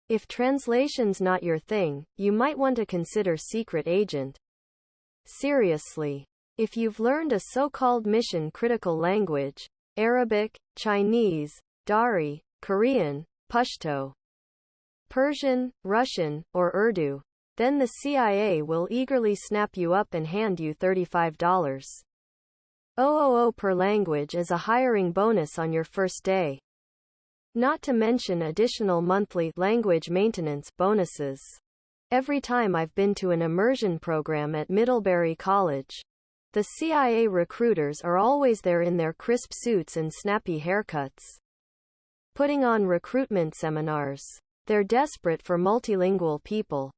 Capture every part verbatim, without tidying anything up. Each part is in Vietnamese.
If translation's not your thing, you might want to consider secret agent. Seriously. If you've learned a so-called mission-critical language, Arabic, Chinese, Dari, Korean, Pashto, Persian, Russian, or Urdu, then the C I A will eagerly snap you up and hand you thirty-five dollars per language as a hiring bonus on your first day. Not to mention additional monthly language maintenance bonuses. Every time I've been to an immersion program at Middlebury College, the C I A recruiters are always there in their crisp suits and snappy haircuts, putting on recruitment seminars. They're desperate for multilingual people.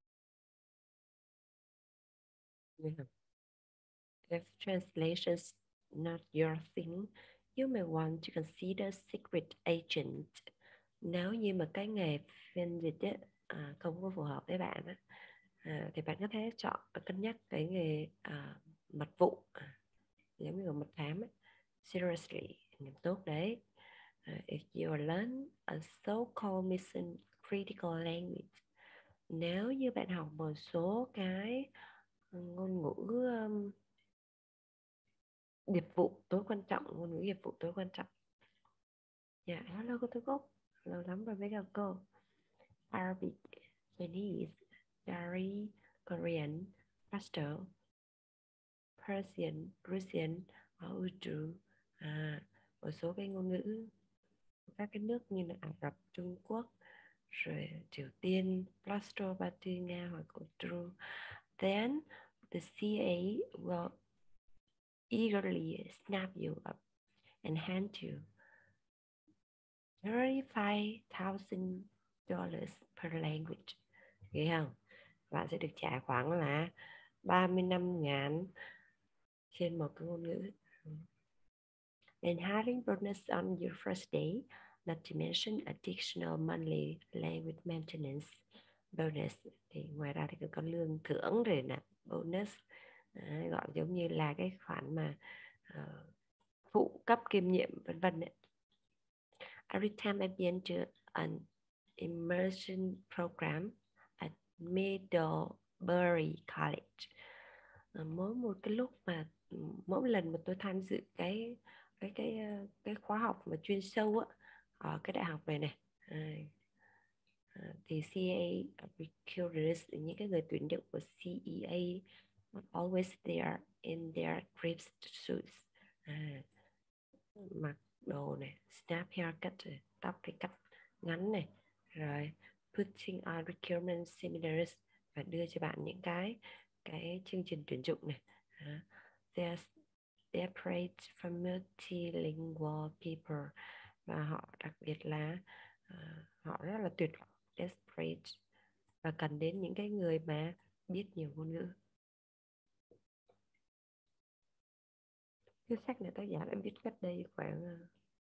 Yeah. If translation's not your thing, you may want to consider secret agent. Nếu như mà cái nghề phiên dịch ấy, à, không có phù hợp với bạn á, à, thì bạn có thể chọn cân nhắc cái nghề à, mật vụ, à, giống như là mật thám ấy. Seriously, nghiêm túc đấy. Uh, if you learn a so-called mission critical language, nếu như bạn học một số cái ngôn ngữ um, nghiệp vụ tối quan trọng, ngôn ngữ nghiệp vụ tối quan trọng. Dạ, hello cô Thư Cúc, lâu lắm rồi mới gặp cô. Arabic, Chinese, Dari, Korean, Pashto, Persian, Russian, Urdu, à, một số cái ngôn ngữ các cái nước như là Ả Rập, Trung Quốc, rồi Triều Tiên, Pashto, Ba Tư, Nga hoặc Urdu. Then the C A will eagerly snap you up and hand you thirty-five thousand dollars per language. Nghe không? Bạn sẽ được trả khoảng là ba mươi lăm ngàn trên một cái ngôn ngữ. And having bonus on your first day, not to mention additional monthly language maintenance bonus. Thì ngoài ra thì còn có lương thưởng rồi nè, bonus, à, gọi giống như là cái khoản mà uh, phụ cấp kiêm nhiệm vân vân. Every time I've been to an immersion program at Middlebury College, uh, mỗi một cái lúc mà mỗi lần mà tôi tham dự cái cái cái cái khóa học mà chuyên sâu á ở cái đại học này này, à, thì C A recruiters, những cái người tuyển dụng của C E A always there in their crisp suits, à, mặc đồ này, snap haircut, rồi tóc cái cắt ngắn này, rồi putting on recruitment seminars, và đưa cho bạn những cái cái chương trình tuyển dụng này. à, they're desperate for multilingual people, và họ đặc biệt là uh, họ rất là tuyệt vọng, desperate, và cần đến những cái người mà biết nhiều ngôn ngữ. Cái sách này tác giả đã viết cách đây khoảng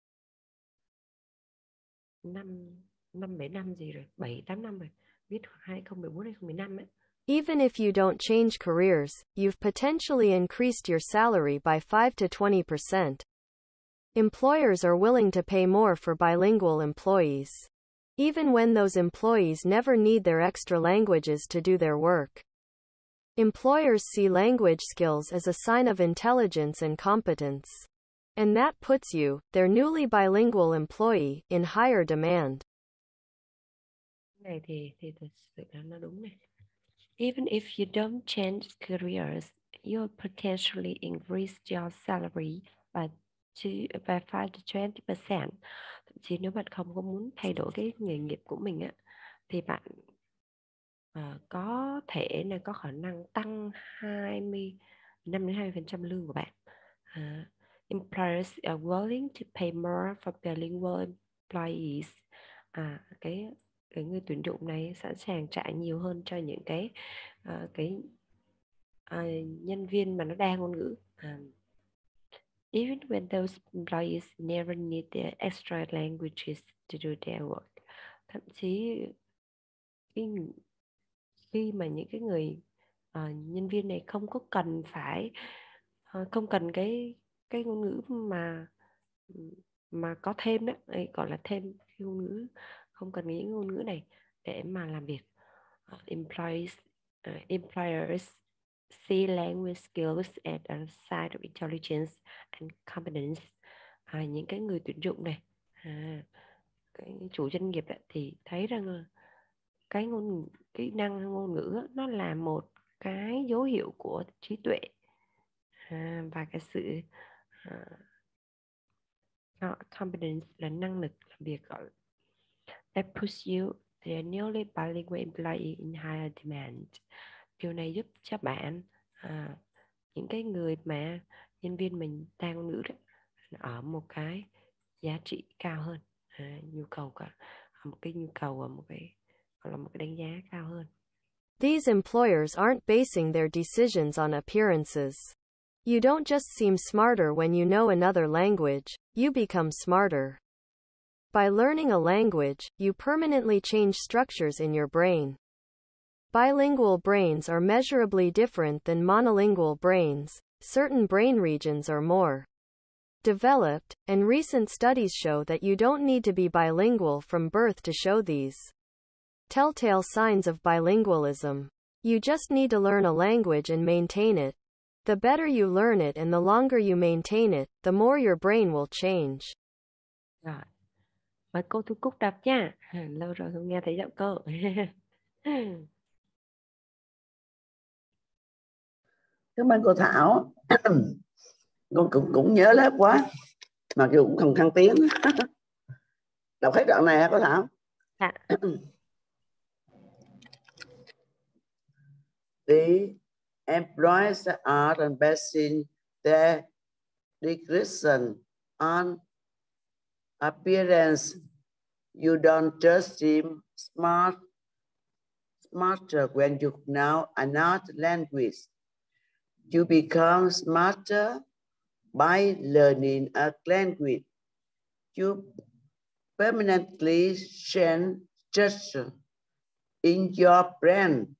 năm năm bảy năm gì rồi, bảy tám năm rồi, viết khoảng hai không một bốn hai không một năm ấy. Even if you don't change careers, you've potentially increased your salary by five to twenty percent. Employers are willing to pay more for bilingual employees, even when those employees never need their extra languages to do their work. Employers see language skills as a sign of intelligence and competence, and that puts you, their newly bilingual employee, in higher demand. Này thì thì thật sự là nó đúng này. Even if you don't change careers, you'll potentially increase your salary by two, by five to twenty percent. Thậm chí nếu bạn không có muốn thay đổi cái nghề nghiệp của mình á, thì bạn uh, có thể là có khả năng tăng hai mươi năm đến hai mươi phần trăm lương của bạn. Uh, employers are willing to pay more for bilingual employees. À, cái cái người tuyển dụng này sẵn sàng trả nhiều hơn cho những cái uh, cái uh, nhân viên mà nó đa ngôn ngữ. Um, even when those employees never need the extra languages to do their work. Thậm chí khi, khi mà những cái người uh, nhân viên này không có cần phải uh, không cần cái cái ngôn ngữ mà mà có thêm đó, gọi là thêm ngôn ngữ, không cần những ngôn ngữ này để mà làm việc. Uh, employees, uh, employers see language skills as a sign of intelligence and competence. À, những cái người tuyển dụng này, à, cái chủ doanh nghiệp ấy, thì thấy rằng là cái ngôn kỹ năng ngôn ngữ nó là một cái dấu hiệu của trí tuệ, à, và cái sự uh, competence là năng lực làm việc, gọi that puts you the nearly bilingual employee in higher demand. Điều này giúp cho bạn, à, những cái người mà nhân viên mình đa ngôn ngữ đó, ở một cái giá trị cao hơn, à, nhu cầu cả một cái nhu cầu và một cái gọi là một cái đánh giá cao hơn. These employers aren't basing their decisions on appearances. You don't just seem smarter when you know another language, you become smarter. By learning a language, you permanently change structures in your brain. Bilingual brains are measurably different than monolingual brains. Certain brain regions are more developed, and recent studies show that you don't need to be bilingual from birth to show these telltale signs of bilingualism. You just need to learn a language and maintain it. The better you learn it and the longer you maintain it, the more your brain will change. Rồi, mời cô Thu Cúc đọc nha. À, lâu rồi không nghe thấy giọng cô. Cảm ơn cô Thảo. Con cũng cũng nhớ lớp quá, mà dù cũng không thăng tiếng. Đọc hết đoạn này hả cô Thảo? Dạ. The employees are basing their decision on appearance. You don't just seem smart, smarter when you know another language. You become smarter by learning a language. You permanently change structure in your brain.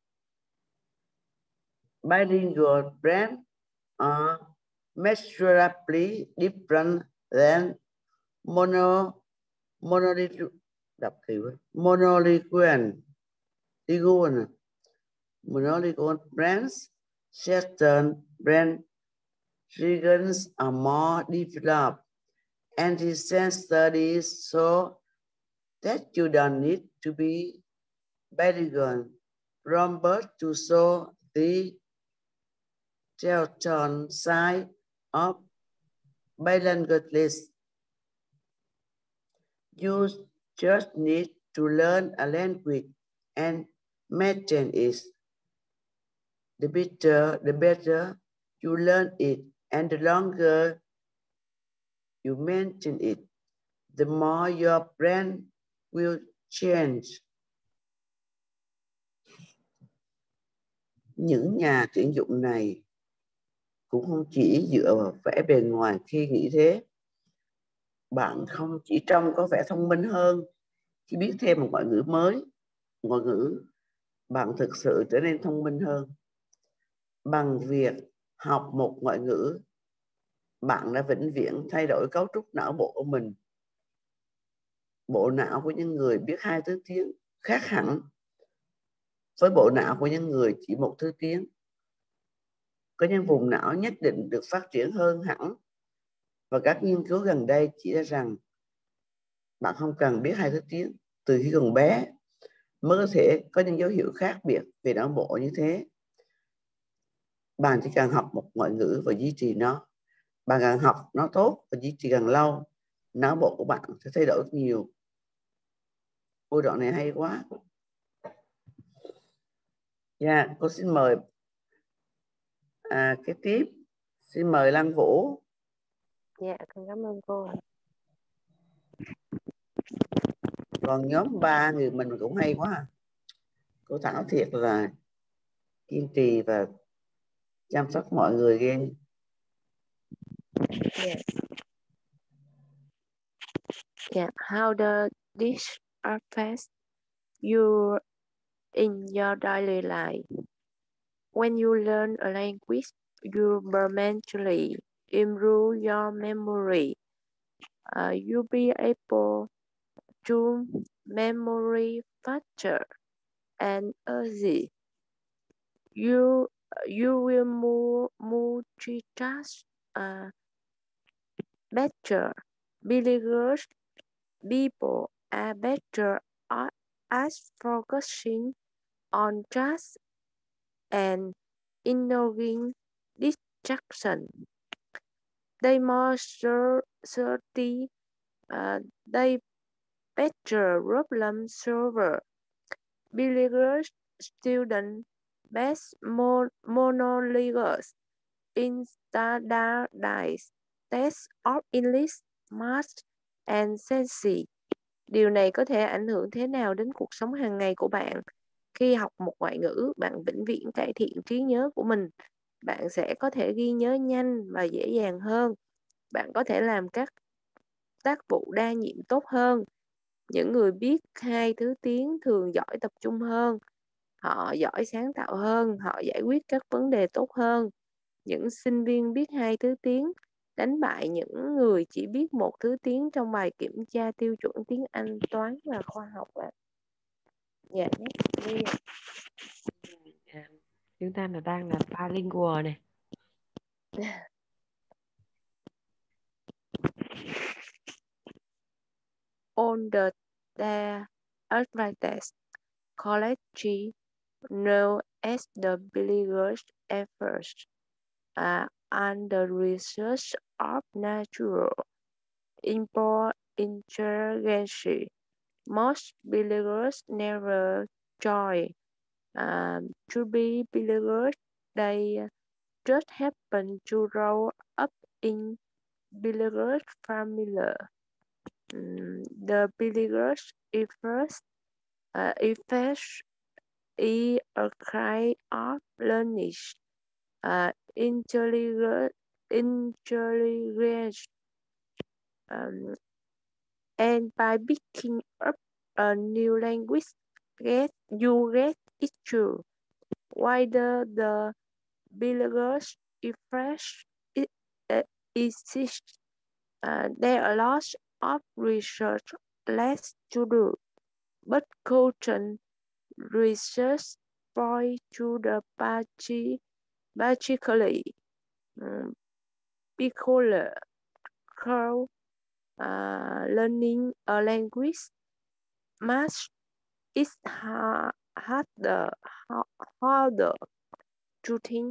Bilingual brains are measurably different than mono monolingual monolingual monolingual brains. Certain brain regions are more developed, and recent studies show that you don't need to be bilingual from birth to show the telltale sign of bilingualism. You just need to learn a language and maintain it. The better, the better you learn it, and the longer you maintain it, the more your brain will change. Những nhà tuyển dụng này cũng không chỉ dựa vào vẻ bề ngoài khi nghĩ thế. Bạn không chỉ trông có vẻ thông minh hơn khi biết thêm một ngoại ngữ mới, ngoại ngữ, bạn thực sự trở nên thông minh hơn. Bằng việc học một ngoại ngữ, bạn đã vĩnh viễn thay đổi cấu trúc não bộ của mình. Bộ não của những người biết hai thứ tiếng khác hẳn với bộ não của những người chỉ một thứ tiếng. Có những vùng não nhất định được phát triển hơn hẳn, và các nghiên cứu gần đây chỉ ra rằng bạn không cần biết hai thứ tiếng từ khi còn bé mới có thể có những dấu hiệu khác biệt về não bộ như thế. Bạn chỉ cần học một ngoại ngữ và duy trì nó. Bạn càng học nó tốt và duy trì càng lâu, não bộ của bạn sẽ thay đổi nhiều. Ôi, đoạn này hay quá. Dạ, yeah, cô xin mời à, cái tiếp. Xin mời Lan Vũ. Dạ, con cảm ơn cô. Còn nhóm ba người mình cũng hay quá à. Cô Thảo thiệt là kiên trì và chăm sóc mọi người ghê. Yeah. Yeah. How the dish affects you in your daily life? When you learn a language, you permanently improve your memory. Uh, you'll be able to memory faster. and easy. You you will move multitask uh, better. Billionaires people are better at at focusing on tasks and ignoring distraction. They more cer- certain, uh, they better problem solver. Billionaires student best mon- monolinguals in standardized tests of English, Math, and Science. Điều này có thể ảnh hưởng thế nào đến cuộc sống hàng ngày của bạn? Khi học một ngoại ngữ, bạn vĩnh viễn cải thiện trí nhớ của mình. Bạn sẽ có thể ghi nhớ nhanh và dễ dàng hơn. Bạn có thể làm các tác vụ đa nhiệm tốt hơn. Những người biết hai thứ tiếng thường giỏi tập trung hơn. Họ giỏi sáng tạo hơn, họ giải quyết các vấn đề tốt hơn. Những sinh viên biết hai thứ tiếng đánh bại những người chỉ biết một thứ tiếng trong bài kiểm tra tiêu chuẩn tiếng Anh, toán và khoa học ạ. Dạ, next đi ạ. À, chúng ta là đang là bilingual này. On the their advantage, college known as the Billionaires efforts are under research of natural import intelligence. Most billionaires never join um, to be billionaires. They just happen to grow up in billionaires family. Mm, the billionaires effort uh, effect is a kind of learning, uh, intelligence, intelligence, um, and by picking up a new language, get you get it too. Whether the billionaires effect it, uh, exists, uh, there are lots of research left to do, but current research point to the parti- particularly um, peculiar curve uh, learning a language much is ha- harder, ha- harder to think.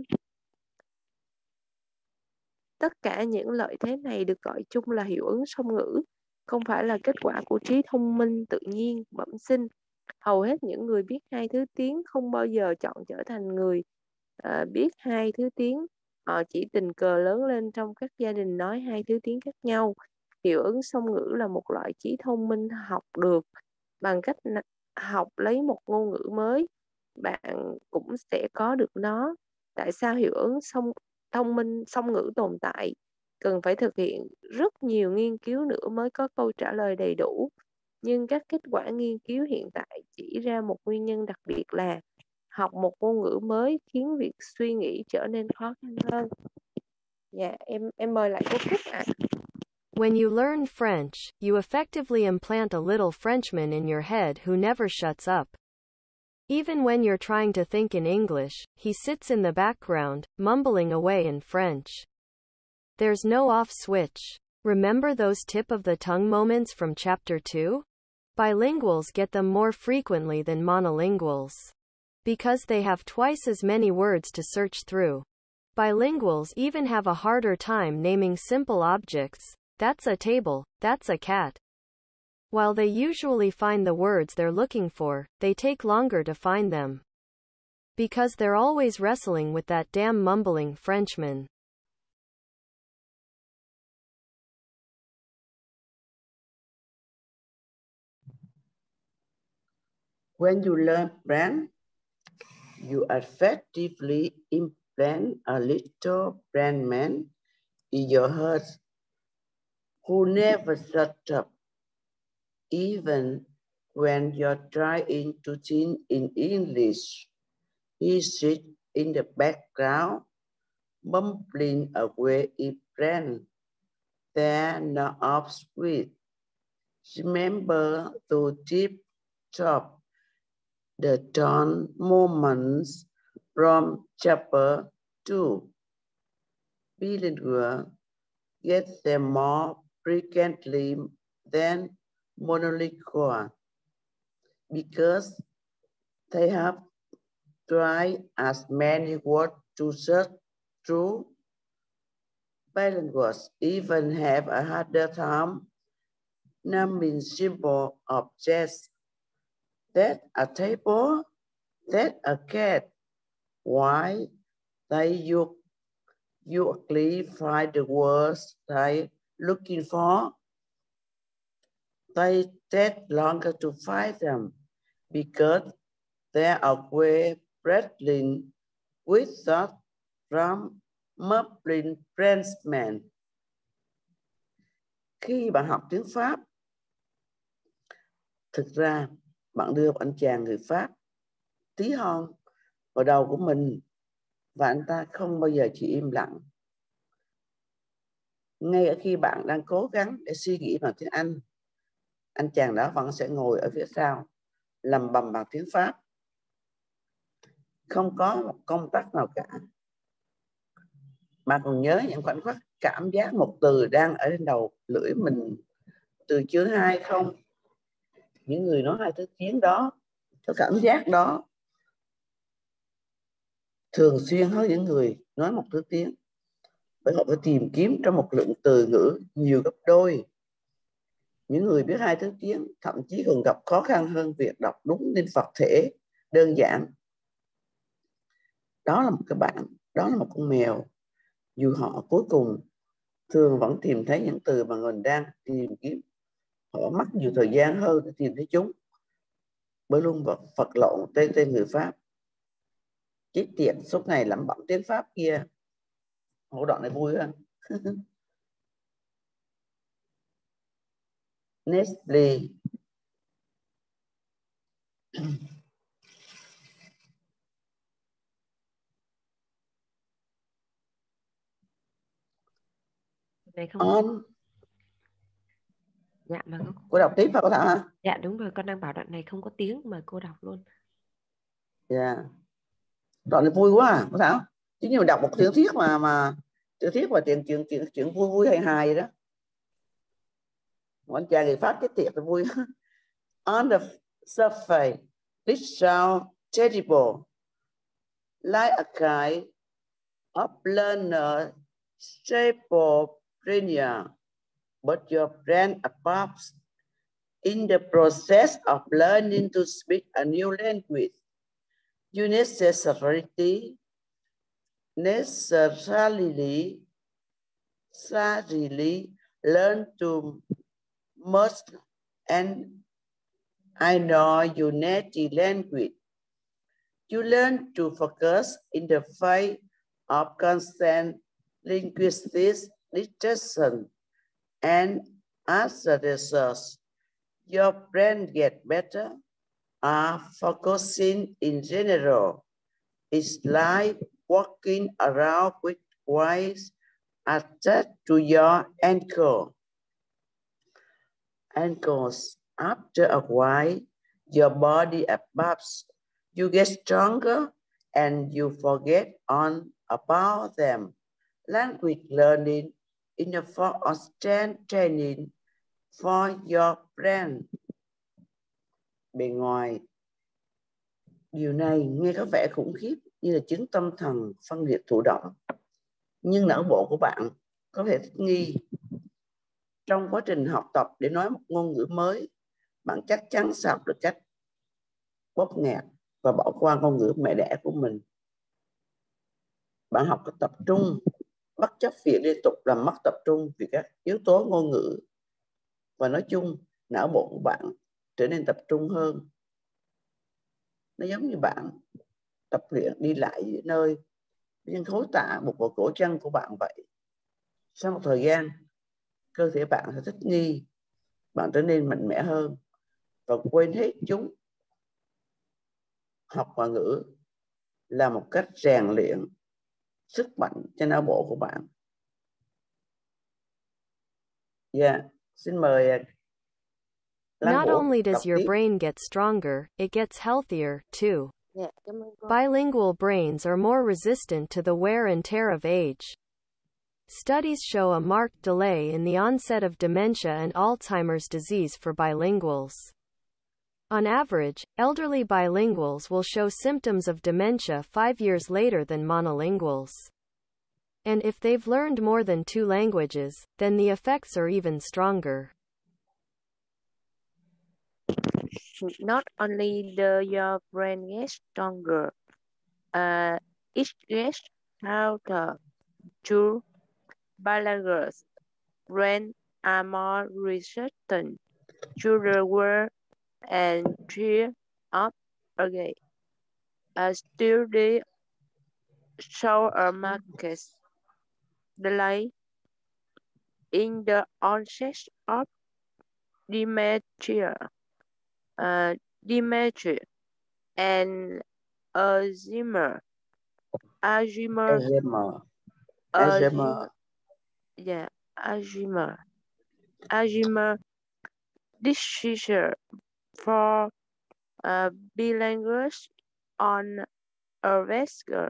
Tất cả những lợi thế này được gọi chung là hiệu ứng song ngữ, không phải là kết quả của trí thông minh tự nhiên, bẩm sinh. Hầu hết những người biết hai thứ tiếng không bao giờ chọn trở thành người à, biết hai thứ tiếng. Họ chỉ tình cờ lớn lên trong các gia đình nói hai thứ tiếng khác nhau. Hiệu ứng song ngữ là một loại trí thông minh học được bằng cách học lấy một ngôn ngữ mới. Bạn cũng sẽ có được nó. Tại sao hiệu ứng song thông minh song ngữ tồn tại? Cần phải thực hiện rất nhiều nghiên cứu nữa mới có câu trả lời đầy đủ. Nhưng các kết quả nghiên cứu hiện tại chỉ ra một nguyên nhân đặc biệt là học một ngôn ngữ mới khiến việc suy nghĩ trở nên khó khăn hơn. Dạ, em em mời lại cô Cúc ạ. When you learn French, you effectively implant a little Frenchman in your head who never shuts up. Even when you're trying to think in English, he sits in the background, mumbling away in French. There's no off switch. Remember those tip of the tongue moments from chapter two? Bilinguals get them more frequently than monolinguals. Because they have twice as many words to search through. Bilinguals even have a harder time naming simple objects. That's a table, that's a cat. While they usually find the words they're looking for, they take longer to find them. Because they're always wrestling with that damn mumbling Frenchman. When you learn French, you effectively implant a little Frenchman in your head who never shuts up. Even when you're trying to think in English, he sits in the background, mumbling away in French. They're not off sweet. Remember to tip top the tone moments from chapter two. Bilingual get them more frequently than monolingual because they have tried as many words to search through. Bilinguals even have a harder time naming simple objects. That a table, that a cat. Why they you usually find the words they looking for. They take longer to find them because they are way wrestling with that from mumbling Frenchman. Khi bạn học tiếng Pháp, thực ra bạn đưa một anh chàng người Pháp tí hon vào đầu của mình và anh ta không bao giờ chỉ im lặng. Ngay ở khi bạn đang cố gắng để suy nghĩ bằng tiếng Anh, anh chàng đó vẫn sẽ ngồi ở phía sau lầm bầm bằng tiếng Pháp. Không có một công tắc nào cả. Bạn còn nhớ những khoảnh khắc cảm giác một từ đang ở trên đầu lưỡi mình từ chữ hai không? Những người nói hai thứ tiếng đó, có cảm giác đó thường xuyên hơn những người nói một thứ tiếng. Bởi họ phải tìm kiếm trong một lượng từ ngữ nhiều gấp đôi. Những người biết hai thứ tiếng thậm chí còn gặp khó khăn hơn việc đọc đúng nên vật thể đơn giản. Đó là một cái bạn, đó là một con mèo. Dù họ cuối cùng thường vẫn tìm thấy những từ mà mình đang tìm kiếm, họ mất nhiều thời gian hơn để tìm thấy chúng. Bởi luôn vật lộn tên tên người Pháp. Chết tiệt, suốt ngày lẩm bẩm tiếng Pháp kia. Hổ đoạn này vui hơn. Nestle. Này không. On. Dạ mà cô... cô đọc tiếp hả cô Thảo hả? Dạ đúng rồi, con đang bảo đoạn này không có tiếng mà cô đọc luôn. Dạ. Yeah. Đoạn này vui quá à, cô Thảo. Chứ như đọc một tiểu thuyết mà mà tiểu thuyết và chuyện chuyện chuyện chuyện vui vui hay hài vậy đó. Một anh chàng người Pháp chết tiệt là vui. On the surface, this sounds terrible, like a kind of learner schizophrenia, but your brain adapts in the process of learning to speak a new language. You necessarily, necessarily, necessarily learn to merge and I know your native language. You learn to focus in the face of constant linguistic distraction, and as a result, your brain gets better at focusing in general. It's like walking around with weights attached to your ankle. Ankles. After a while, your body adapts. You get stronger and you forget all about them. Language learning in a form of strength training for your brain. Bề ngoài, điều này nghe có vẻ khủng khiếp như là chứng tâm thần phân liệt thụ động. Nhưng não bộ của bạn có thể thích nghi. Trong quá trình học tập để nói một ngôn ngữ mới, bạn chắc chắn sẽ học được cách bóp nghẹt và bỏ qua ngôn ngữ mẹ đẻ của mình. Bạn học có tập trung, bất chấp việc liên tục làm mất tập trung vì các yếu tố ngôn ngữ. Và nói chung, não bộ của bạn trở nên tập trung hơn. Nó giống như bạn tập luyện đi lại giữa nơi, nhưng khối tạ một vào cổ chân của bạn vậy. Sau một thời gian, cơ thể bạn sẽ thích nghi, bạn trở nên mạnh mẽ hơn và quên hết chúng. Học ngoại ngữ là một cách rèn luyện sức mạnh cho não bộ của bạn. Dạ, yeah. Xin mời Lan Not Vũ only đọc does your tiếp. brain get stronger, it gets healthier, too. Dạ, cảm ơn cô. Bilingual brains are more resistant to the wear and tear of age. Studies show a marked delay in the onset of dementia and Alzheimer's disease for bilinguals. On average, elderly bilinguals will show symptoms of dementia five years later than monolinguals. And if they've learned more than two languages, then the effects are even stronger. Not only does your brain get stronger, uh, it gets harder. True, bilinguals' brains are more resistant to the wear and tear of age. A study show a marked delay in the onset of dementia, uh, dementia and Alzheimer, Alzheimer, Alzheimer. Alzheimer, Alzheimer. yeah, Alzheimer, Alzheimer disease for uh, bilinguals on a vascular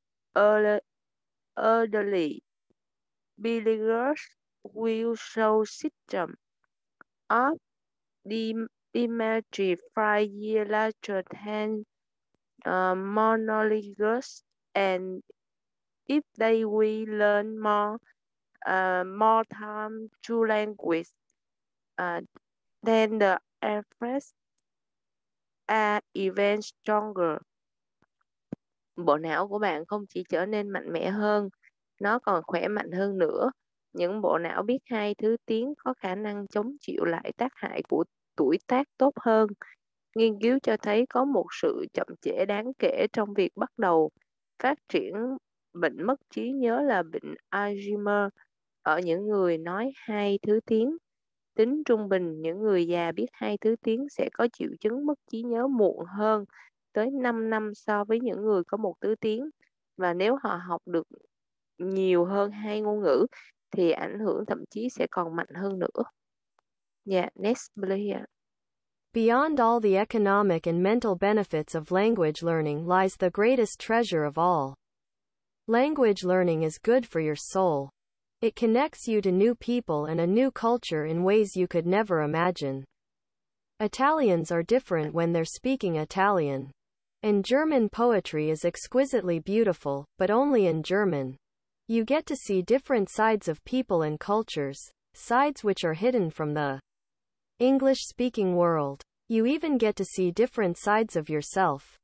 elderly bilinguals will show symptoms of dem- dementia five years later than uh, monolinguals, and if they will learn more uh, more time to language, uh, then the effects are even stronger. Bộ não của bạn không chỉ trở nên mạnh mẽ hơn, nó còn khỏe mạnh hơn nữa. Những bộ não biết hai thứ tiếng có khả năng chống chịu lại tác hại của tuổi tác tốt hơn. Nghiên cứu cho thấy có một sự chậm trễ đáng kể trong việc bắt đầu phát triển bệnh mất trí nhớ là bệnh Alzheimer ở những người nói hai thứ tiếng. Tính trung bình, những người già biết hai thứ tiếng sẽ có triệu chứng mất trí nhớ muộn hơn tới năm năm so với những người có một thứ tiếng. Và nếu họ học được nhiều hơn hai ngôn ngữ, thì ảnh hưởng thậm chí sẽ còn mạnh hơn nữa. Yeah, next please. Beyond all the economic and mental benefits of language learning lies the greatest treasure of all. Language learning is good for your soul. It connects you to new people and a new culture in ways you could never imagine. Italians are different when they're speaking Italian. And German poetry is exquisitely beautiful, but only in German. You get to see different sides of people and cultures, sides which are hidden from the English-speaking world. You even get to see different sides of yourself.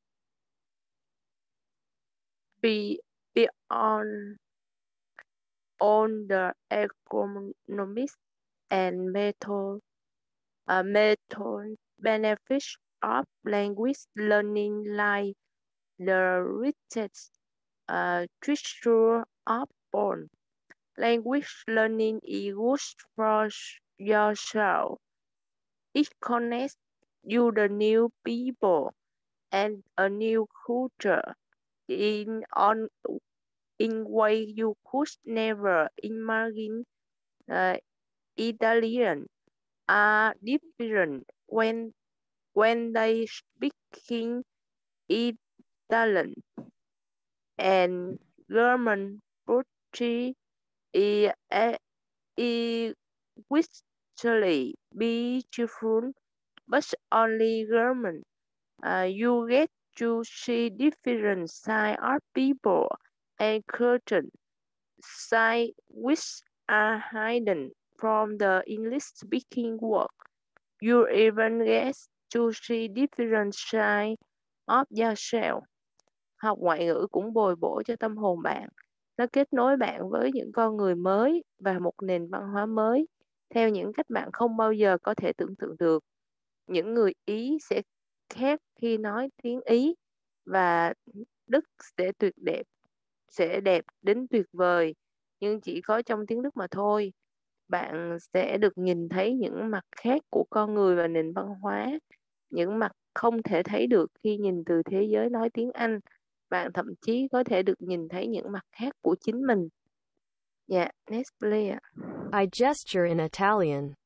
Be, beyond on the economic and mental, uh, mental benefits of language learning, like the richest uh, treasure of all. Language learning is good for yourself. It connects you to new people and a new culture in on in way you could never imagine. Uh, Italians are different when when they speaking Italian, and German poetry is is visually beautiful, but only German. Uh, you get to see different sides of people and culture, sides which are hidden from the English-speaking world. You even get to see different sides of yourself. Học ngoại ngữ cũng bồi bổ cho tâm hồn bạn. Nó kết nối bạn với những con người mới và một nền văn hóa mới, theo những cách bạn không bao giờ có thể tưởng tượng được. Những người Ý sẽ khác khi nói tiếng Ý, và Đức sẽ tuyệt đẹp, sẽ đẹp đến tuyệt vời, nhưng chỉ có trong tiếng Đức mà thôi. Bạn sẽ được nhìn thấy những mặt khác của con người và nền văn hóa, những mặt không thể thấy được khi nhìn từ thế giới nói tiếng Anh. Bạn thậm chí có thể được nhìn thấy những mặt khác của chính mình. Yeah, next please. I gesture in Italian.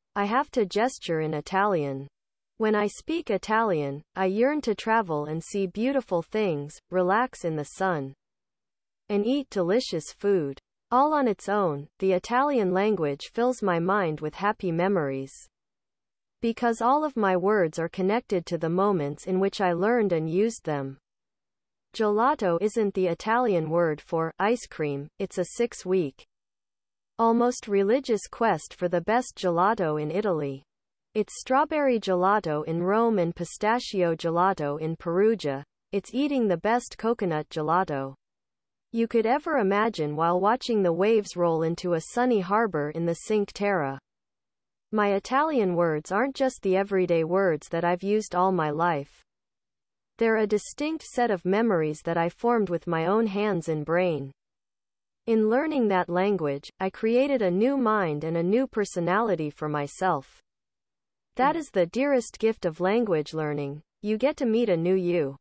I have to gesture in Italian. When I speak Italian, I yearn to travel and see beautiful things, relax in the sun, and eat delicious food. All on its own, the Italian language fills my mind with happy memories. Because all of my words are connected to the moments in which I learned and used them. Gelato isn't the Italian word for ice cream, it's a six-week, almost religious quest for the best gelato in Italy. It's strawberry gelato in Rome and pistachio gelato in Perugia. It's eating the best coconut gelato you could ever imagine while watching the waves roll into a sunny harbor in the Cinque Terre. My Italian words aren't just the everyday words that I've used all my life. They're a distinct set of memories that I formed with my own hands and brain. In learning that language, I created a new mind and a new personality for myself. That is the dearest gift of language learning. You get to meet a new you.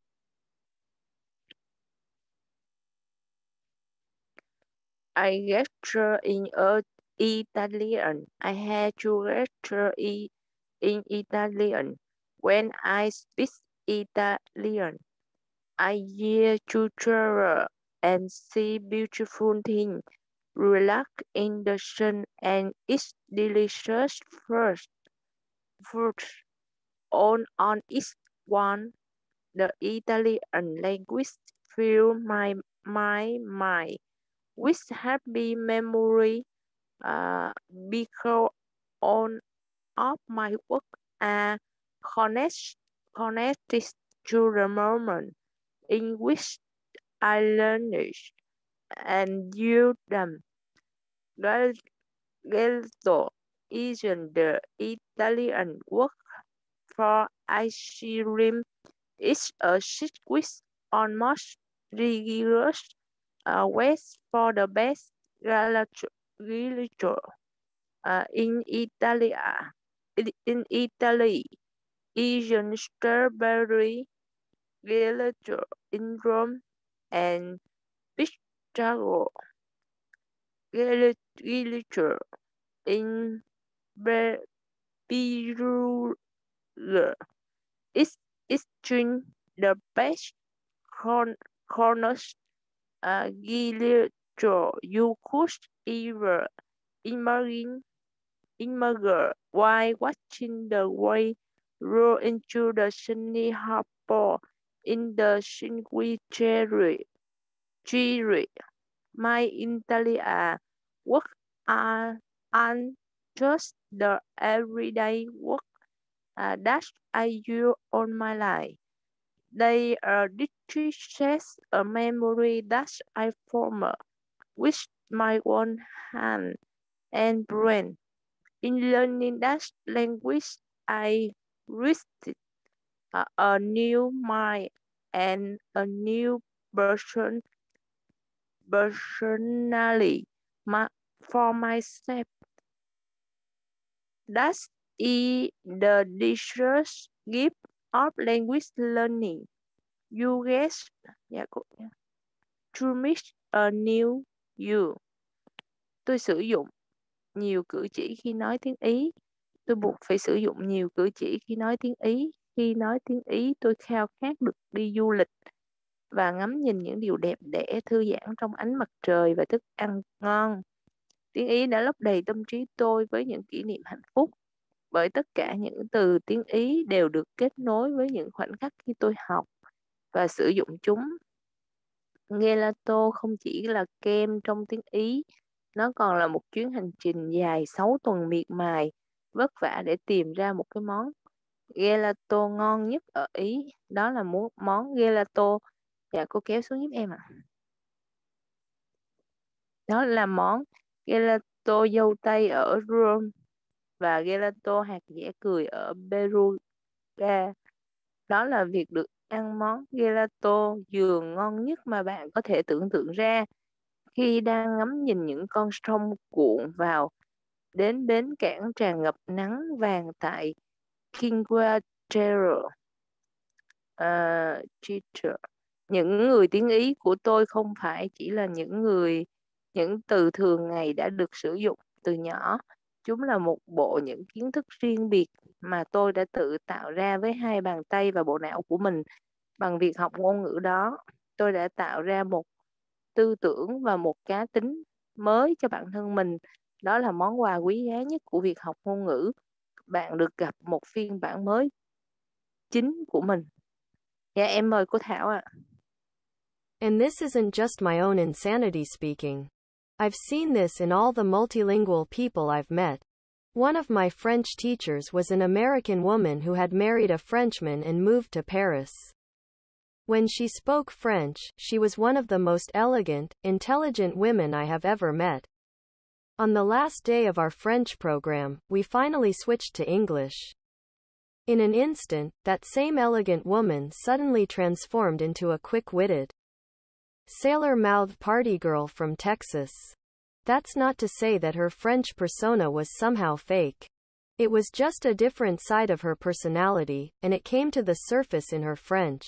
I gesture in uh, Italian. I had to gesture in, in Italian. When I speak Italian, I hear to travel and see beautiful things, relax in the sun and eat delicious fruit. Fruit. On on its one, the Italian language fills my my mind with happy memory, uh, because all of my work are connect, connected to the moment in which I learned it and used them. Gal- Gelato isn't the Italian word for ice cream. It's a secret, almost rigorous uh, ways for the best gelato. gelato. Uh, in Italy, in, in Italy, Asian strawberry gelato in Rome and pistachio gel- gelato in Be- Perugia. It's it's drink the best corn corners uh, gelato you could ever imagine imagine while watching the wave roll into the sunny harbor in the Cinque Terre. Terre. My Italian work are aren't just the everyday work uh, that I use on my life. They are dishes a memory that I form with my own hand and brain. In learning that language, I reached a, a new mind and a new person personally my, for myself. That is the delicious gift of language learning. You get dạ, cô- to meet a new you. Tôi sử dụng nhiều cử chỉ khi nói tiếng Ý. Tôi buộc phải sử dụng nhiều cử chỉ khi nói tiếng Ý. Khi nói tiếng Ý, tôi khao khát được đi du lịch và ngắm nhìn những điều đẹp đẽ thư giãn trong ánh mặt trời và thức ăn ngon. Tiếng Ý đã lấp đầy tâm trí tôi với những kỷ niệm hạnh phúc, bởi tất cả những từ tiếng Ý đều được kết nối với những khoảnh khắc khi tôi học và sử dụng chúng. Gelato không chỉ là kem trong tiếng Ý, nó còn là một chuyến hành trình dài sáu tuần miệt mài, vất vả để tìm ra một cái món gelato ngon nhất ở Ý. Đó là món gelato. Dạ, cô kéo xuống giúp em ạ. À. Đó là món gelato dâu tây ở Rome và gelato hạt dẻ cười ở Perugia. Đó là việc được ăn món gelato vừa ngon nhất mà bạn có thể tưởng tượng ra khi đang ngắm nhìn những con sông cuộn vào đến bến cảng tràn ngập nắng vàng tại Cinque Terre. Uh, những người tiếng Ý của tôi không phải chỉ là những người những từ thường ngày đã được sử dụng từ nhỏ. Chúng là một bộ những kiến thức riêng biệt mà tôi đã tự tạo ra với hai bàn tay và bộ não của mình. Bằng việc học ngôn ngữ đó, tôi đã tạo ra một tư tưởng và một cá tính mới cho bản thân mình. Đó là món quà quý giá nhất của việc học ngôn ngữ. Bạn được gặp một phiên bản mới chính của mình. Dạ, em mời cô Thảo ạ. And this isn't just my own insanity speaking. I've seen this in all the multilingual people I've met. One of my French teachers was an American woman who had married a Frenchman and moved to Paris. When she spoke French, she was one of the most elegant, intelligent women I have ever met. On the last day of our French program, we finally switched to English. In an instant, that same elegant woman suddenly transformed into a quick-witted, sailor-mouthed party girl from Texas. That's not to say that her French persona was somehow fake. It was just a different side of her personality, and it came to the surface in her French.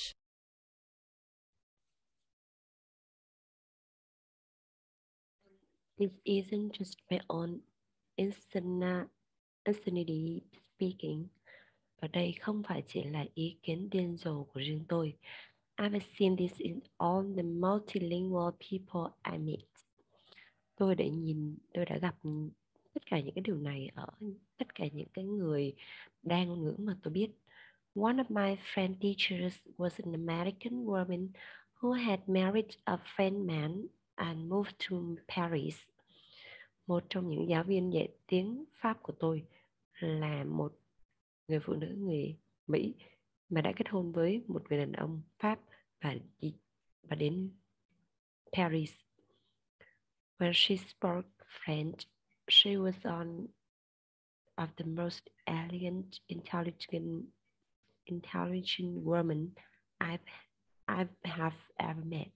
This isn't just my own insana- insanity speaking. Và đây không phải chỉ là ý kiến điên rồ của riêng tôi. I've seen this in all the multilingual people I meet. Tôi đã nhìn, tôi đã gặp tất cả những cái điều này ở tất cả những cái người đa ngôn ngữ mà tôi biết. One of my French teachers was an American woman who had married a French man and moved to Paris. Một trong những giáo viên dạy tiếng Pháp của tôi là một người phụ nữ người Mỹ mà đã kết hôn với một người đàn ông Pháp và đi và đến Paris. When she spoke French, she was one of the most elegant, intelligent, intelligent women I've I have ever met.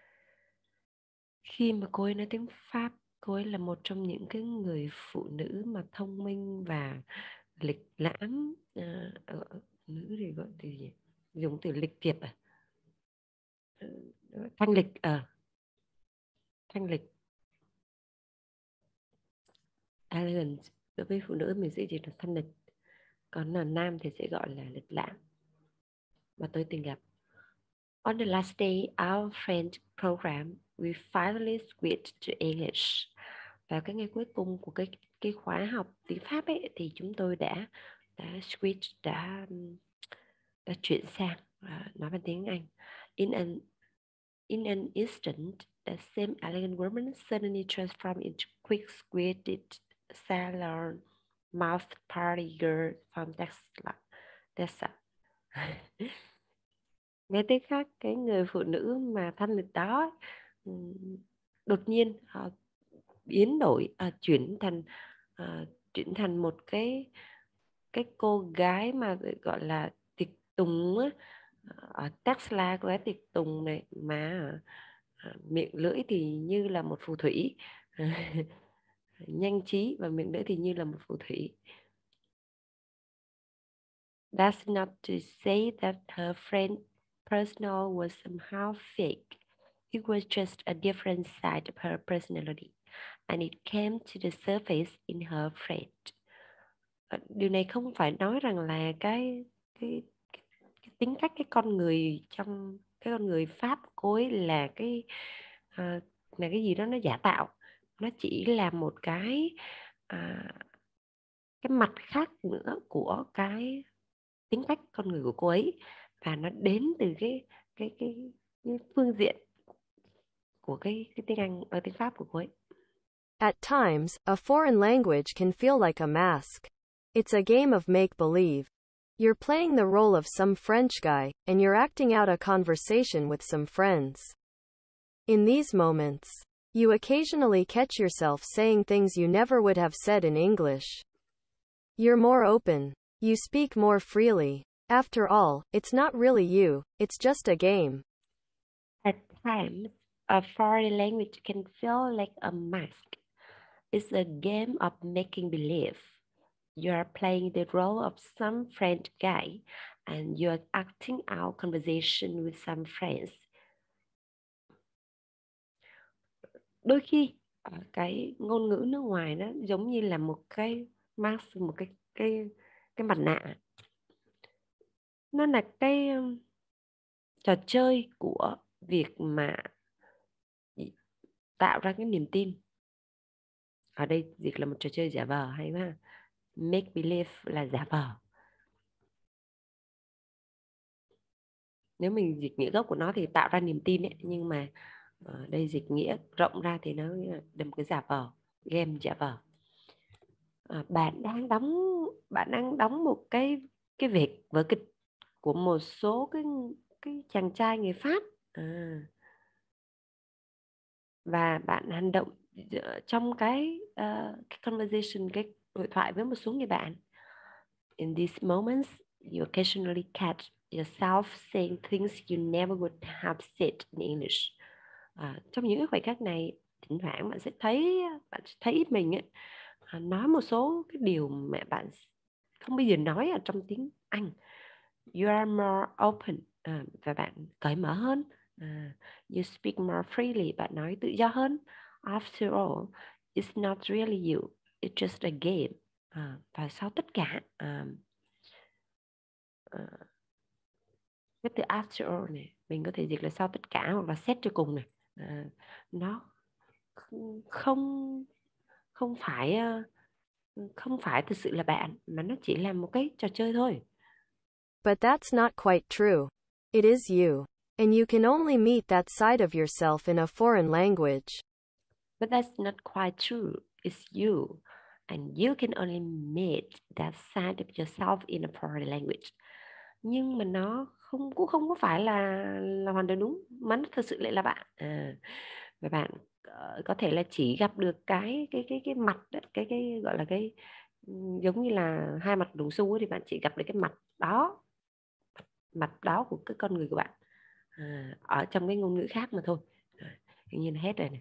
Khi mà cô ấy nói tiếng Pháp, cô ấy là một trong những cái người phụ nữ mà thông minh và lịch lãm. À, ở nữ thì gọi từ gì? Dùng từ lịch thiệp à? Thanh lịch à? Thanh lịch. Elegant. Đối với phụ nữ mình sẽ chỉ là thanh lịch. Còn là nam thì sẽ gọi là lịch lãm. Mà tôi từng gặp. On the last day our French program, we finally switched to English. Vào cái ngày cuối cùng của cái cái khóa học tiếng Pháp ấy thì chúng tôi đã đã switch đã đã chuyển sang uh, nói bằng tiếng Anh. In an in an instant, the same elegant woman suddenly transformed into quick-witted sailor-mouthed party girl from Texas. Nghe tiếng khác, cái người phụ nữ mà thanh lịch đó đột nhiên uh, biến đổi, uh, chuyển thành uh, chuyển thành một cái cái cô gái mà gọi là tiệc tùng á, ở Tesla cô gái tiệc tùng này mà uh, miệng lưỡi thì như là một phù thủy, nhanh trí và miệng lưỡi thì như là một phù thủy. That's not to say that her friend personal was somehow fake. It was just a different side of her personality, and it came to the surface in her French. Điều này không phải nói rằng là cái cái, cái, cái tính cách cái con người trong cái con người Pháp cô ấy là cái uh, là cái gì đó nó giả tạo. Nó chỉ là một cái uh, cái mặt khác nữa của cái tính cách con người của cô ấy, và nó đến từ cái cái cái, cái phương diện của cái cái tiếng Anh và tiếng Pháp của cô ấy. At times, a foreign language can feel like a mask. It's a game of make-believe. You're playing the role of some French guy, and you're acting out a conversation with some friends. In these moments, you occasionally catch yourself saying things you never would have said in English. You're more open. You speak more freely. After all, it's not really you, it's just a game. At times, a foreign language can feel like a mask. It's a game of making believe. You are playing the role of some French guy, and you are acting out conversation with some friends. Đôi khi cái ngôn ngữ nước ngoài nó giống như là một cái mask, một cái cái cái mặt nạ. Nó là cái um, trò chơi của việc mà tạo ra cái niềm tin. Ở đây dịch là một trò chơi giả vờ hay quá. Make believe là giả vờ. Nếu mình dịch nghĩa gốc của nó thì tạo ra niềm tin ấy. Nhưng mà ở đây dịch nghĩa rộng ra thì nó là một cái giả vờ, game giả vờ. À, bạn đang đóng bạn đang đóng một cái cái việc vở kịch của một số cái cái chàng trai người Pháp, à, và bạn hành động trong cái, uh, cái conversation, cái đối thoại với một số người bạn. In these moments, you occasionally catch yourself saying things you never would have said in English. À, trong những khoảnh khắc này, thỉnh thoảng bạn sẽ thấy bạn sẽ thấy mình ấy, à, nói một số cái điều mà bạn không bao giờ nói ở trong tiếng Anh. You are more open, à, và bạn cởi mở hơn. À, you speak more freely, bạn nói tự do hơn. After all, it's not really you, it's just a game. À, và sau tất cả, à, à, cái từ after all này mình có thể dịch là sau tất cả, hoặc là xét cho cùng này. À, nó không không phải không phải thực sự là bạn, mà nó chỉ là một cái trò chơi thôi. But that's not quite true. It is you. And you can only meet that side of yourself in a foreign language. But that's not quite true. It's you. And you can only meet that side of yourself in a foreign language. Nhưng mà nó không cũng không có phải là là hoàn toàn đúng, mà nó thực sự lại là bạn. À, và bạn uh, có thể là chỉ gặp được cái cái cái cái mặt đấy, cái cái gọi là cái giống như là hai mặt đồng xu ấy, thì bạn chỉ gặp được cái mặt đó, mặt đó của cái con người của bạn, à, ở trong cái ngôn ngữ khác mà thôi. À, tự nhiên là hết rồi này.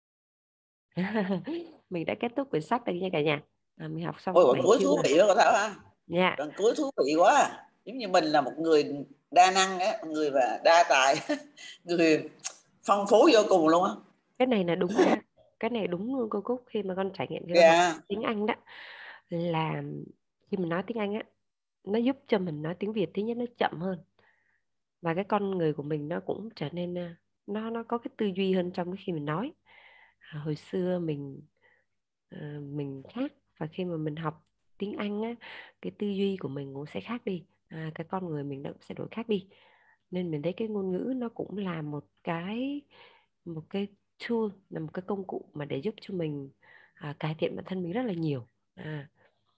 Mình đã kết thúc quyển sách rồi nha cả nhà. À, mình học xong Ôi, bảy đoạn cuối chương thú rồi. vị đó cô Thảo ha. Dạ. Đoạn cuối thú vị quá. Giống như mình là một người đa năng á, người và đa tài, người phong phú vô cùng luôn á. Cái này là đúng nha. Cái này đúng luôn cô Cúc, khi mà con trải nghiệm khi con Yeah. học tiếng Anh đó, là khi mình nói tiếng Anh á, nó giúp cho mình nói tiếng Việt thứ nhất nó chậm hơn, và cái con người của mình nó cũng trở nên nó nó có cái tư duy hơn trong cái khi mình nói. À, hồi xưa mình uh, mình khác, và khi mà mình học tiếng Anh á, cái tư duy của mình cũng sẽ khác đi, à, cái con người mình nó cũng sẽ đổi khác đi. Nên mình thấy cái ngôn ngữ nó cũng là một cái một cái tool, là một cái công cụ mà để giúp cho mình à, cải thiện bản thân mình rất là nhiều. À,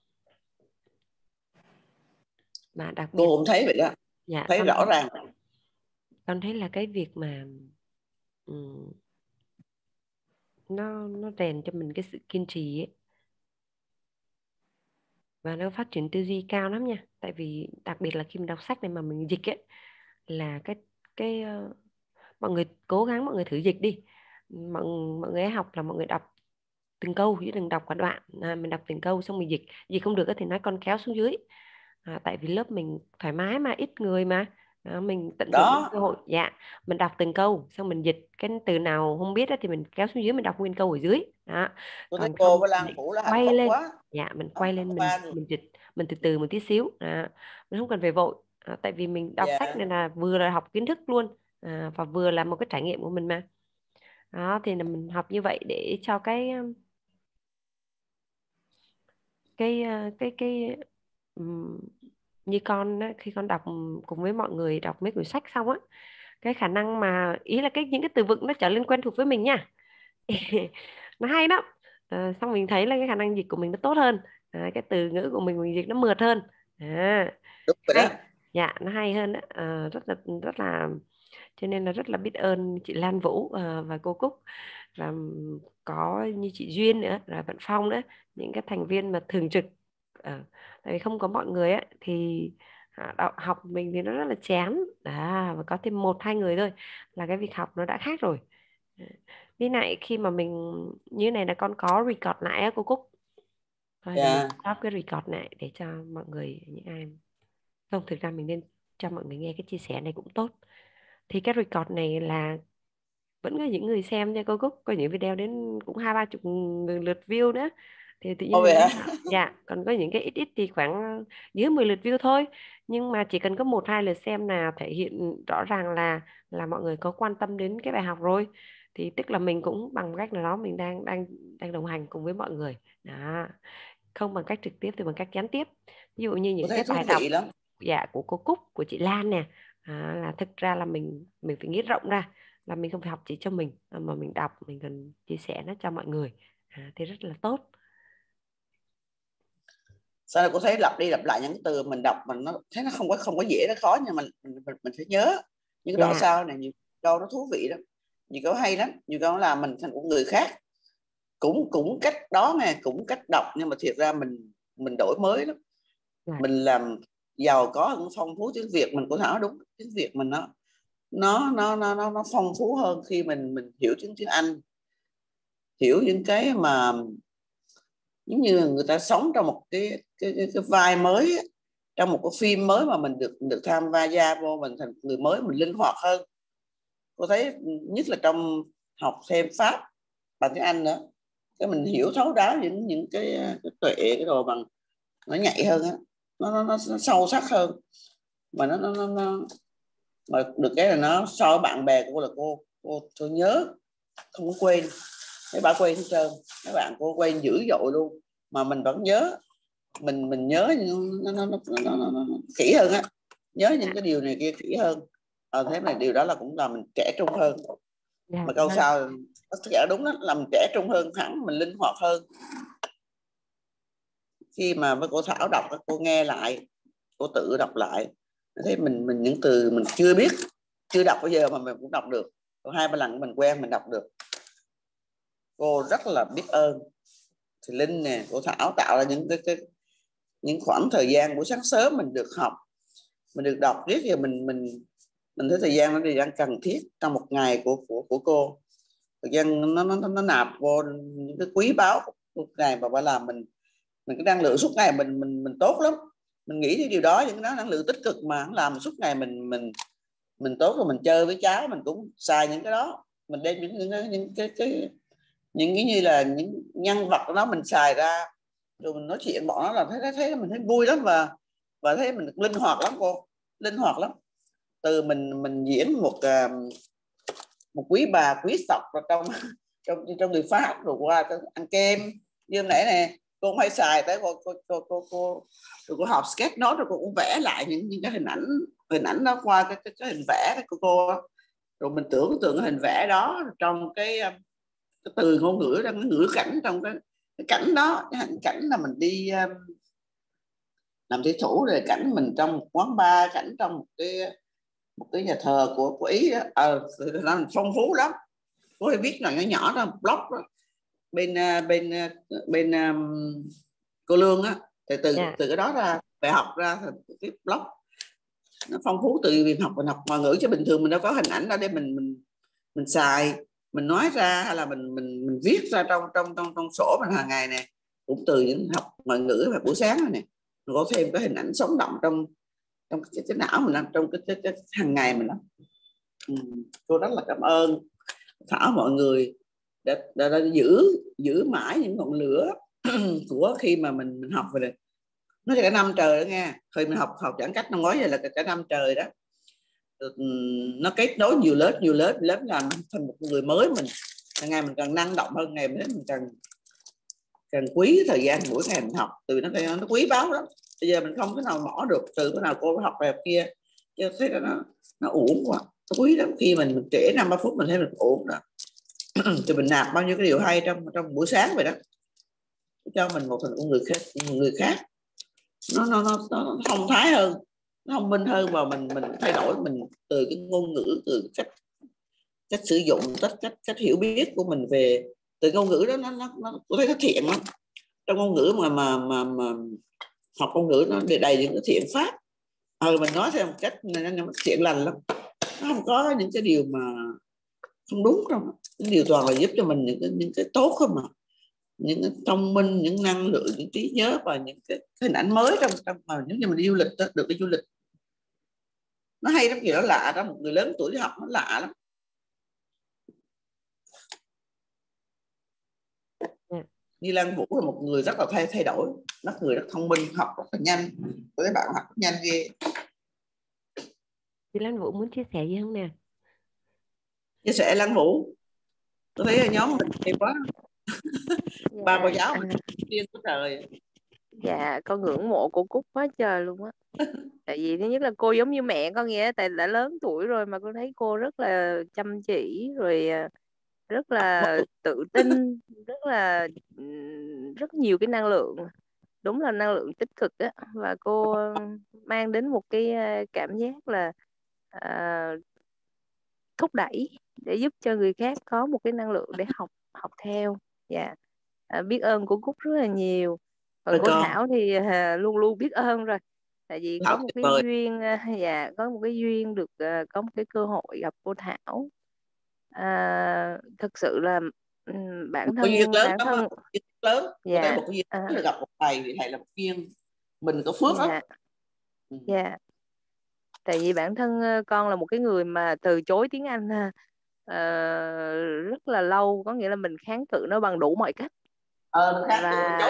mà đặc biệt Cô cũng thấy vậy đó. dạ, Thấy con rõ ràng. con thấy là cái việc mà um, nó nó rèn cho mình cái sự kiên trì ấy, và nó phát triển tư duy cao lắm nha. Tại vì đặc biệt là khi mình đọc sách này mà mình dịch ấy, là cái cái uh, mọi người cố gắng mọi người thử dịch đi. Mọi mọi người học là mọi người đọc từng câu chứ đừng đọc cả đoạn. À, mình đọc từng câu xong mình dịch dịch không được thì nói con kéo xuống dưới. À, tại vì lớp mình thoải mái mà, ít người mà, à, mình tận dụng Đó. cơ hội. Dạ, mình đọc từng câu xong mình dịch cái từ nào không biết thì mình kéo xuống dưới, mình đọc nguyên câu ở dưới đó. Tôi thấy Còn cô không với Lan mình Phủ là hạnh quay phúc lên. quá. Dạ, mình Đó, quay lên, mình ba người. mình dịch, mình từ từ một tí xíu. À, mình không cần phải vội. À, tại vì mình đọc sách Yeah. này là vừa là học kiến thức luôn, à, và vừa là một cái trải nghiệm của mình mà. Đó, thì là mình học như vậy để cho cái cái cái cái um, như con á, khi con đọc cùng với mọi người đọc mấy quyển sách xong á, cái khả năng mà ý là cái những cái từ vựng nó trở nên quen thuộc với mình nha. Nó hay lắm. À, xong mình thấy là cái khả năng dịch của mình nó tốt hơn, à, cái từ ngữ của mình mình dịch nó mượt hơn. À, Đúng rồi hay. đó. Dạ, nó hay hơn đó. À, rất là rất là cho nên là rất là biết ơn chị Lan Vũ uh, và cô Cúc, và có như chị Duyên nữa, rồi bạn Phong nữa, những cái thành viên mà thường trực. uh, Tại vì không có mọi người ấy, thì à, học mình thì nó rất là chán. À, và có thêm một hai người thôi là cái việc học nó đã khác rồi. Với lại khi mà mình như này là con có record lại á cô Cúc, thôi thì mình Yeah. stop cái record này để cho mọi người, những ai không, thực ra mình nên cho mọi người nghe cái chia sẻ này cũng tốt. Thì cái record này là vẫn có những người xem nha cô Cúc, có những video đến cũng hai ba chục lượt view nữa. Thì tự nhiên Ồ mình vậy nghĩ hả? là dạ, còn có những cái ít ít thì khoảng dưới mười lượt view thôi, nhưng mà chỉ cần có một hai lượt xem là thể hiện rõ ràng là là mọi người có quan tâm đến cái bài học rồi, thì tức là mình cũng bằng cách nào đó mình đang đang đang đồng hành cùng với mọi người đó, không bằng cách trực tiếp thì bằng cách gián tiếp. Ví dụ như Tôi những thấy cái thú bài đọc vị lắm. dạ của cô Cúc, của chị Lan nè, à, là thực ra là mình mình phải nghĩ rộng ra, là mình không phải học chỉ cho mình mà mình đọc mình cần chia sẻ nó cho mọi người, à, thì rất là tốt. Sao là cô thấy lặp đi lặp lại những từ mình đọc mình nó thấy nó không có không có dễ, nó khó, nhưng mà mình mình, mình phải nhớ những cái đoạn Dạ sau này, nhiều câu nó thú vị lắm, nhiều câu hay lắm, nhiều câu là mình thành của người khác, cũng cũng cách đó nè, cũng cách đọc, nhưng mà thiệt ra mình mình đổi mới lắm, dạ mình làm giàu có hơn, phong phú tiếng Việt mình. Cô Thảo đúng, tiếng Việt mình nó nó nó nó nó, nó phong phú hơn khi mình mình hiểu tiếng tiếng Anh, hiểu những cái mà giống như người ta sống trong một cái cái, cái, cái vai mới ấy, trong một cái phim mới mà mình được được tham gia vô, mình thành người mới, mình linh hoạt hơn. Cô thấy nhất là trong học thêm Pháp bằng tiếng Anh nữa, cái mình hiểu thấu đáo những những cái, cái tuệ cái đồ bằng nó nhạy hơn á, nó, nó, nó, nó sâu sắc hơn, mà nó nó, nó, nó mà được cái là nó so với bạn bè của cô là cô cô tôi nhớ không có quên, mấy bạn quên hết trơn, mấy bạn cô quên dữ dội luôn, mà mình vẫn nhớ, mình mình nhớ nó, nó, nó, nó, nó, nó kỹ hơn á, nhớ những dạ cái điều này kia kỹ hơn. À, thế này điều đó là cũng là mình trẻ trung hơn, dạ mà câu vâng. sau tất cả đúng đó, làm trẻ trung hơn hẳn, mình linh hoạt hơn. Khi mà với cô Thảo đọc, cô nghe lại, cô tự đọc lại, thế mình mình những từ mình chưa biết, chưa đọc bây giờ mà mình cũng đọc được, còn hai ba lần mình quen mình đọc được. Cô rất là biết ơn thì Linh nè, cô Thảo tạo ra những cái, cái những khoảng thời gian buổi sáng sớm mình được học, mình được đọc riết, giờ mình mình mình thấy thời gian nó đang cần thiết trong một ngày của của của cô, thời gian nó nó nó nạp vô những cái quý báu một ngày mà phải làm mình mình cái năng lượng suốt ngày mình mình mình tốt lắm, mình nghĩ cái điều đó, những cái năng lượng tích cực mà làm suốt ngày mình mình mình tốt, rồi mình chơi với cháu mình cũng xài những cái đó, mình đem những những, những, những cái cái những cái như là những nhân vật đó mình xài ra, rồi mình nói chuyện bọn nó là thấy thấy mình thấy vui lắm, và và thấy mình linh hoạt lắm cô, linh hoạt lắm. Từ mình mình diễn một một quý bà quý sọc vào trong trong trong người Pháp, rồi qua ăn kem như hôm nãy nè, cô cũng hay xài tới, cô cô cô cô, cô rồi cô học sketch note, rồi cô cũng vẽ lại những, những cái hình ảnh hình ảnh đó qua cái, cái, cái hình vẽ của cô, rồi mình tưởng tượng cái hình vẽ đó trong cái, cái từ ngôn ngữ, trong cái ngữ cảnh, trong cái, cái cảnh đó, cái hình cảnh là mình đi um, làm thủy thủ, rồi cảnh mình trong một quán bar, cảnh trong một cái một cái nhà thờ của của Ý đó, à, nó phong phú lắm. Cô hay viết là nhỏ nhỏ đó, blog đó. bên bên bên um, cô Lương á, từ từ Dạ từ cái đó ra bài học ra cái blog nó phong phú, từ việc học mình học ngoại ngữ, chứ bình thường mình đâu có hình ảnh đó để mình mình mình xài, mình nói ra, hay là mình mình mình viết ra trong trong trong trong sổ mình hàng ngày này, cũng từ những học ngoại ngữ và buổi sáng này, mình có thêm cái hình ảnh sống động trong trong cái, cái não mình, trong cái, cái, cái hàng ngày mình đó. Ừ. Cô rất là cảm ơn Thảo, mọi người đã, đã, đã giữ giữ mãi những ngọn lửa của khi mà mình mình học về đây, nó cả năm trời đó nghe, khi mình học học giãn cách năm ngoái giờ là cả năm trời đó. Nó kết nối nhiều lớp nhiều lớp lớp làm thành một người mới, mình ngày mình càng năng động hơn, ngày mình càng càng quý thời gian buổi ngày mình học, từ nó nó quý báu lắm. Bây giờ mình không cái nào mỏ được từ cái nào cô học đẹp kia, chứ thấy là nó nó uổng quá, nó quý lắm. Khi mình mình trễ năm ba phút mình thấy mình ổn rồi thì mình nạp bao nhiêu cái điều hay trong trong buổi sáng vậy đó, cho mình một thành người khác, một người khác nó nó nó, nó thông thái hơn, nó thông minh hơn, và mình mình thay đổi mình từ cái ngôn ngữ, từ cách cách sử dụng, cách cách cách hiểu biết của mình về từ ngôn ngữ đó, nó nó, nó tôi thấy nó thiện lắm. Trong ngôn ngữ mà mà mà, mà học ngôn ngữ nó để đầy những cái thiện pháp, ừ, mình nói theo một cách nó thiện lành lắm, nó không có những cái điều mà không đúng đâu, những điều toàn là giúp cho mình những cái những cái tốt không, mà những cái thông minh, những năng lượng, những trí nhớ, và những cái, cái hình ảnh mới trong trong mà nếu như mình đi du lịch đó, được đi du lịch nó hay lắm, kiểu nó lạ đó, một người lớn tuổi đi học nó lạ lắm. Như Lan Vũ là một người rất là thay thay đổi, nó người rất thông minh, học rất là nhanh. Tôi thấy bạn học rất nhanh ghê. Chị Lan Vũ muốn chia sẻ gì không nè? Chia sẻ Lan Vũ, tôi thấy là nhóm mình hay quá. Ba cô Dạ, giáo à, mình điên quá trời. dạ con ngưỡng mộ cô Cúc quá trời luôn á. Tại vì thứ nhất là cô giống như mẹ con vậy á, tại đã lớn tuổi rồi mà con thấy cô rất là chăm chỉ rồi, à, rất là tự tin, rất là ừm, rất nhiều cái năng lượng, đúng là năng lượng tích cực á, và cô mang đến một cái à, cảm giác là à, thúc đẩy để giúp cho người khác có một cái năng lượng để học học theo. Dạ. À, biết ơn của Cúc rất là nhiều, còn Rồi cô con, Thảo thì à, luôn luôn biết ơn rồi, tại vì có Thảo một tuyệt cái vời. duyên à, dạ có một cái duyên được à, có một cái cơ hội gặp cô Thảo. À, thực sự là ừm, bản Có duyên thân lớn bản lắm á, thân duyên lớn. Tôi thấy dạ một cái duyên à, là gặp một thầy, thì thầy là một duyên. Mình có phước lắm. dạ Ừ. dạ tại vì bản thân ờ, con là một cái người mà từ chối tiếng Anh ha, ờ, rất là lâu, có nghĩa là mình kháng cự nó bằng đủ mọi cách. Ờ, mình khác tự mình chốt. Và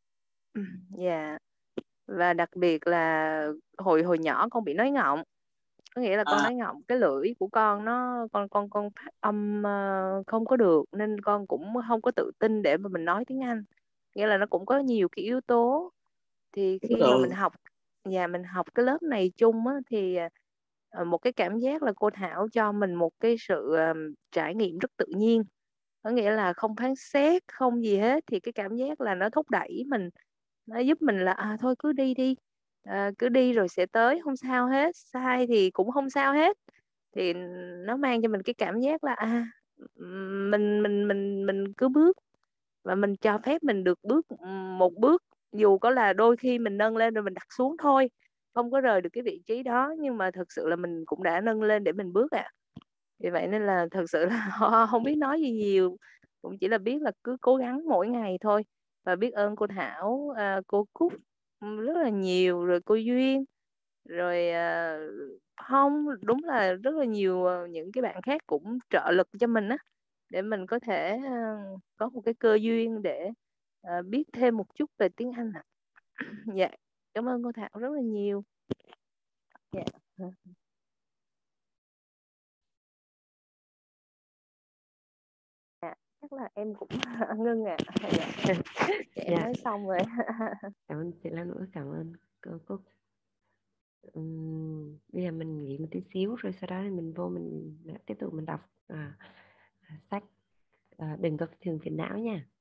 dạ và đặc biệt là hồi hồi nhỏ con bị nói ngọng, có nghĩa là con À, nói ngọng, cái lưỡi của con nó con con con phát âm ờ, không có được, nên con cũng không có tự tin để mà mình nói tiếng Anh, nghĩa là nó cũng có nhiều cái yếu tố. Thì đúng khi mà mình rồi. học nhà mình học cái lớp này chung á, thì ờ, một cái cảm giác là cô Thảo cho mình một cái sự ờ, trải nghiệm rất tự nhiên, có nghĩa là không phán xét không gì hết, thì cái cảm giác là nó thúc đẩy mình, nó giúp mình là à thôi cứ đi đi. À, cứ đi rồi sẽ tới, không sao hết, sai thì cũng không sao hết. Thì nó mang cho mình cái cảm giác là à mình mình mình mình cứ bước, và mình cho phép mình được bước một bước, dù có là đôi khi mình nâng lên rồi mình đặt xuống thôi, không có rời được cái vị trí đó, nhưng mà thực sự là mình cũng đã nâng lên để mình bước ạ. À. Vì vậy nên là thực sự là không biết nói gì nhiều, cũng chỉ là biết là cứ cố gắng mỗi ngày thôi, và biết ơn cô Thảo, à, cô Cúc rất là nhiều, rồi cô Duyên, rồi à, không đúng là rất là nhiều à, những cái bạn khác cũng trợ lực cho mình á, để mình có thể à, có một cái cơ duyên để à, biết thêm một chút về tiếng Anh ạ. Dạ, cảm ơn cô Thảo rất là nhiều. Dạ. Dạ, chắc là em cũng ngưng ạ. À. Dạ. Dạ, em Dạ, nói xong rồi. cảm ơn chị Lan Vũ, cảm ơn cô Cúc. Ừm, bây giờ mình nghỉ một tí xíu rồi sau đó thì mình vô mình tiếp tục mình đọc à, sách à, Đừng có thường phiền não nha.